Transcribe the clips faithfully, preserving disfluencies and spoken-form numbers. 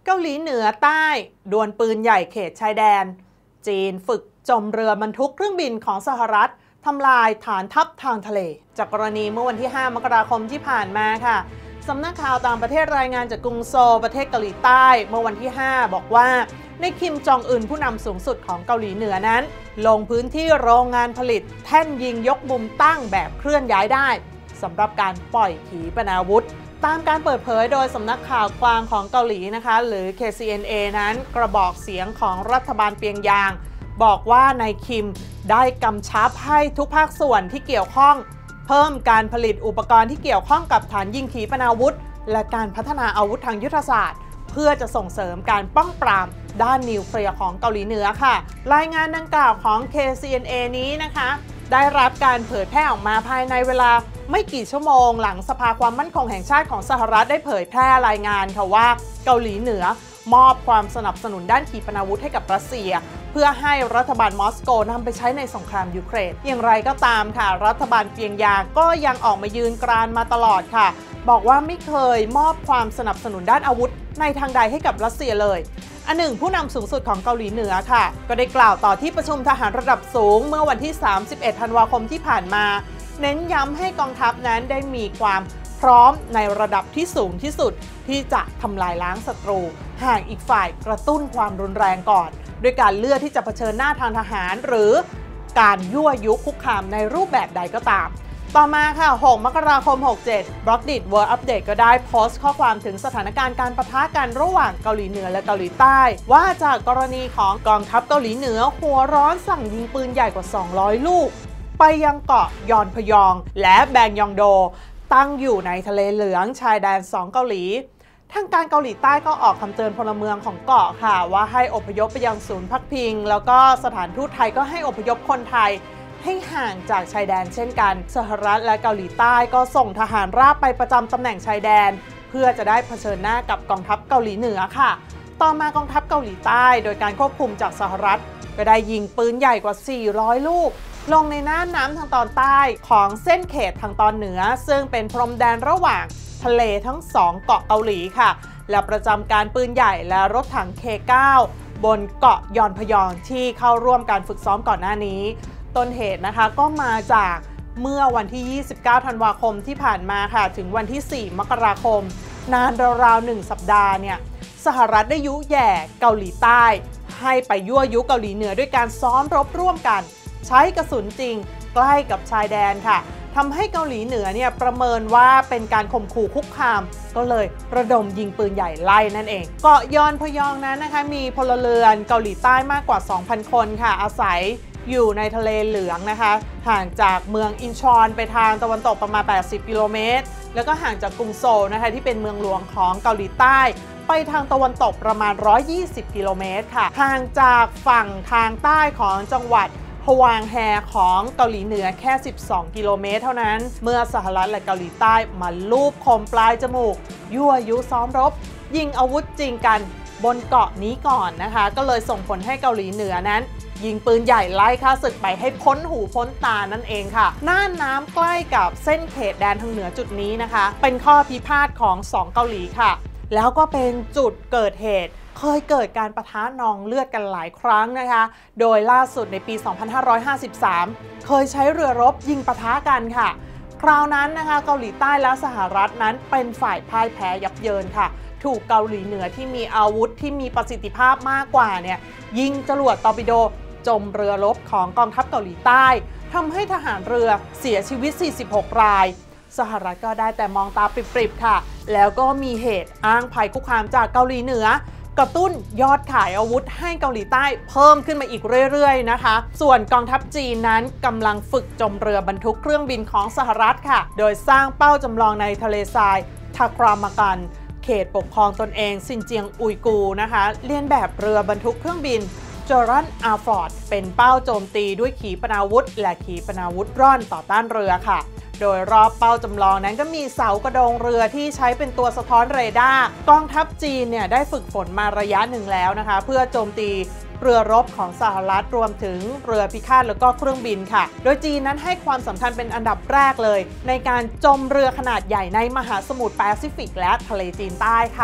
เกาหลีเหนือใต้ดวลปืนใหญ่เขตชายแดนจีนฝึกจมเรือบรรทุกเครื่องบินของสหรัฐทำลายฐานทัพทางทะเลจากกรณีเมื่อวันที่ห้ามกราคมที่ผ่านมาค่ะสำนักข่าวต่างประเทศรายงานจากกรุงโซลประเทศเกาหลีใต้เมื่อวันที่ห้าบอกว่าในคิมจองอึนผู้นำสูงสุดของเกาหลีเหนือนั้นลงพื้นที่โรงงานผลิตแท่นยิงยกมุมตั้งแบบเคลื่อนย้ายได้สำหรับการปล่อยขีปนาวุธตามการเปิดเผยโดยสำนักข่าวกลางของเกาหลีนะคะหรือ เค ซี เอ็น เอ นั้นกระบอกเสียงของรัฐบาลเปียงยางบอกว่านายคิมได้กำชับให้ทุกภาคส่วนที่เกี่ยวข้องเพิ่มการผลิตอุปกรณ์ที่เกี่ยวข้องกับฐานยิงขีปนาวุธและการพัฒนาอาวุธทางยุทธศาสตร์เพื่อจะส่งเสริมการป้องปรามด้านนิวเคลียร์ของเกาหลีเหนือค่ะรายงานดังกล่าวของ เค ซี เอ็น เอ นี้นะคะได้รับการเผยแพร่ออกมาภายในเวลาไม่กี่ชั่วโมงหลังสภาความมั่นคงแห่งชาติของสหรัฐได้เผยแพร่รายงานค่ะว่าเกาหลีเหนือมอบความสนับสนุนด้านขีปนาวุธให้กับรัสเซียเพื่อให้รัฐบาลมอสโกนำไปใช้ในสงครามยูเครนอย่างไรก็ตามค่ะรัฐบาลเปียงยางก็ยังออกมายืนกรานมาตลอดค่ะบอกว่าไม่เคยมอบความสนับสนุนด้านอาวุธในทางใดให้กับรัสเซียเลยอันหนึ่งผู้นำสูงสุดของเกาหลีเหนือค่ะก็ได้กล่าวต่อที่ประชุมทหารระดับสูงเมื่อวันที่สามสิบเอ็ดธันวาคมที่ผ่านมาเน้นย้ำให้กองทัพนั้นได้มีความพร้อมในระดับที่สูงที่สุดที่จะทำลายล้างศัตรูหากอีกฝ่ายกระตุ้นความรุนแรงก่อนด้วยการเลือกที่จะเผชิญหน้าทางทหารหรือการยั่วยุคุกคามในรูปแบบใดก็ตามต่อมาค่ะหกมกราคมหกเจ็ด บล็อกดิท World Update ก็ได้โพสต์ข้อความถึงสถานการณ์การปะทะกันระหว่างเกาหลีเหนือและเกาหลีใต้ว่าจากกรณีของกองทัพเกาหลีเหนือหัวร้อนสั่งยิงปืนใหญ่กว่าสองร้อยลูกไปยังเกาะยอนพยองและแบงยองโดตั้งอยู่ในทะเลเหลืองชายแดนสองเกาหลีทางการเกาหลีใต้ก็ออกคำเตือนพลเมืองของเกาะค่ะว่าให้อพยพไปยังศูนย์พักพิงแล้วก็สถานทูตไทยก็ให้อพยพคนไทยให้ห่างจากชายแดนเช่นกันสหรัฐและเกาหลีใต้ก็ส่งทหารราบไปประจำตำแหน่งชายแดนเพื่อจะได้เผชิญหน้ากับกองทัพเกาหลีเหนือค่ะต่อมากองทัพเกาหลีใต้โดยการควบคุมจากสหรัฐก็ได้ยิงปืนใหญ่กว่าสี่ร้อยลูกลงในน่านน้ำทางตอนใต้ของเส้นเขตทางตอนเหนือซึ่งเป็นพรมแดนระหว่างทะเลทั้งสองเกาะเกาหลีค่ะและประจำการปืนใหญ่และรถถัง เค เก้า บนเกาะยอนพยองที่เข้าร่วมการฝึกซ้อมก่อนหน้านี้ต้นเหตุนะคะก็มาจากเมื่อวันที่ยี่สิบเก้าธันวาคมที่ผ่านมาค่ะถึงวันที่สี่มกราคมนานราวๆหนึ่งสัปดาห์เนี่ยสหรัฐได้ยุแย่เกาหลีใต้ให้ไปยั่วยุเกาหลีเหนือด้วยการซ้อมรบร่วมกันใช้กระสุนจริงใกล้กับชายแดนค่ะทำให้เกาหลีเหนือเนี่ยประเมินว่าเป็นการข่มขู่คุกคามก็เลยระดมยิงปืนใหญ่ไล่นั่นเองเกาะยอนพยองนั้นนะคะมีพลเรือนเกาหลีใต้มากกว่า สองพัน คนค่ะอาศัยอยู่ในทะเลเหลืองนะคะห่างจากเมืองอินชอนไปทางตะวันตกประมาณแปดสิบกิโลเมตรแล้วก็ห่างจากกรุงโซลนะคะที่เป็นเมืองหลวงของเกาหลีใต้ไปทางตะวันตกประมาณหนึ่งร้อยยี่สิบกิโลเมตรค่ะห่างจากฝั่งทางใต้ของจังหวัดฮวางแฮของเกาหลีเหนือแค่สิบสองกิโลเมตรเท่านั้นเมื่อสหรัฐและเกาหลีใต้มาลูบคมปลายจมูกยั่วยุซ้อมรบยิงอาวุธจริงกันบนเกาะนี้ก่อนนะคะก็เลยส่งผลให้เกาหลีเหนือนั้นยิงปืนใหญ่ไล่ฆ่าศึกไปให้พ้นหูพ้นตานั่นเองค่ะน่านน้ำใกล้กับเส้นเขตแดนทางเหนือจุดนี้นะคะเป็นข้อพิพาทของสองเกาหลีค่ะแล้วก็เป็นจุดเกิดเหตุเคยเกิดการปะทะนองเลือดกันหลายครั้งนะคะโดยล่าสุดในปี สองพันห้าร้อยห้าสิบสาม เคยใช้เรือรบยิงปะทะกันค่ะคราวนั้นนะคะเกาหลีใต้และสหรัฐนั้นเป็นฝ่ายพ่ายแพ้ยับเยินค่ะถูกเกาหลีเหนือที่มีอาวุธที่มีประสิทธิภาพมากกว่าเนี่ยยิงจรวดตอร์ปิโดจมเรือรบของกองทัพเกาหลีใต้ทำให้ทหารเรือเสียชีวิตสี่สิบหกรายสหรัฐก็ได้แต่มองตาปริบๆค่ะแล้วก็มีเหตุอ้างภัยคุกคามจากเกาหลีเหนือกระตุ้นยอดขายอาวุธให้เกาหลีใต้เพิ่มขึ้นมาอีกเรื่อยๆนะคะส่วนกองทัพจีนนั้นกำลังฝึกจมเรือบรรทุกเครื่องบินของสหรัฐค่ะโดยสร้างเป้าจำลองในทะเลทรายทากรามากันเขตปกครองตนเองซินเจียงอุยกูนะคะเลียนแบบเรือบรรทุกเครื่องบินจอรันอาร์ฟอร์ดเป็นเป้าโจมตีด้วยขีปนาวุธและขีปนาวุธร่อนต่อต้านเรือค่ะโดยรอบเป้าจำลองนั้นก็มีเสากระโดงเรือที่ใช้เป็นตัวสะท้อนเรดาร์กองทัพจีนเนี่ยได้ฝึกฝนมาระยะหนึ่งแล้วนะคะเพื่อโจมตีเรือรบของสหรัฐรวมถึงเรือพิฆาตแล้วก็เครื่องบินค่ะโดยจีนนั้นให้ความสำคัญเป็นอันดับแรกเลยในการจมเรือขนาดใหญ่ในมหาสมุทรแปซิฟิกและทะเลจีนใต้ค่ะ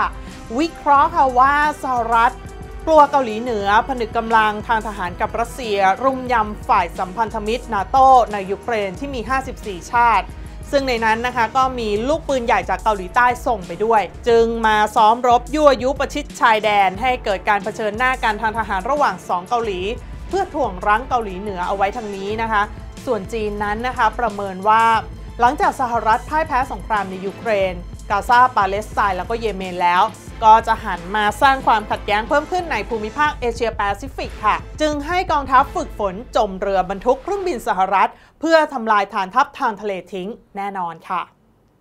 วิเคราะห์ค่ะว่าสหรัฐกลัวเกาหลีเหนือผนึกกำลังทางทหารกับรัสเซียรุมยำฝ่ายสัมพันธมิตรนาโตในยูเครนที่มีห้าสิบสี่ชาติซึ่งในนั้นนะคะก็มีลูกปืนใหญ่จากเกาหลีใต้ส่งไปด้วยจึงมาซ้อมรบยั่วยุประชิดชายแดนให้เกิดการเผชิญหน้ากันทางทหารระหว่างสองเกาหลีเพื่อถ่วงรั้งเกาหลีเหนือเอาไว้ทางนี้นะคะส่วนจีนนั้นนะคะประเมินว่าหลังจากสหรัฐพ่ายแพ้สงครามในยูเครนกาซาปาเลสไตน์แล้วก็เยเมนแล้วก็จะหันมาสร้างความขัดแย้งเพิ่มขึ้นในภูมิภาคเอเชียแปซิฟิกค่ะจึงให้กองทัพฝึกฝนจมเรือบรรทุกเครื่องบินสหรัฐเพื่อทำลายฐานทัพทางทะเลทิ้งแน่นอนค่ะ